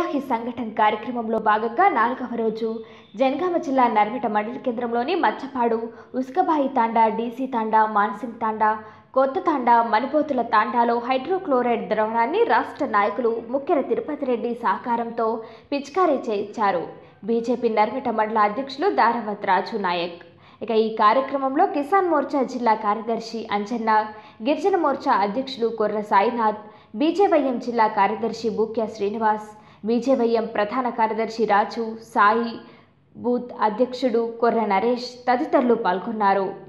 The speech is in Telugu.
హీ సంఘటన్ కార్యక్రమంలో భాగంగా 4వ రోజు జనగామ జిల్లా నర్మెట మండల కేంద్రంలోని మచ్చపాడు, ఉస్కబాయి తాండా, డీసీ తాండా, మాన్సింగ్ తాండా, కొత్త తాండా, మణిపోతుల తాండాలో హైడ్రోక్లోరైడ్ ద్రావణాన్ని రాష్ట్ర నాయకులు ముఖ్యర తిరుపతి రెడ్డి సహకారంతో పిచికారీ చేయించారు. బీజేపీ నర్మెట మండల అధ్యక్షులు దారావత్ రాజు నాయక్. ఇక ఈ కార్యక్రమంలో కిసాన్ మోర్చా జిల్లా కార్యదర్శి అంజన్న, గిరిజన మోర్చా అధ్యక్షులు కొర్ర సాయినాథ్, బీజేవైఎం జిల్లా కార్యదర్శి బూక్య శ్రీనివాస్, బీజేవైఎం ప్రధాన కార్యదర్శి రాజు, సాయి, బూత్ అధ్యక్షుడు కొర్ర నరేష్ తదితరులు పాల్గొన్నారు.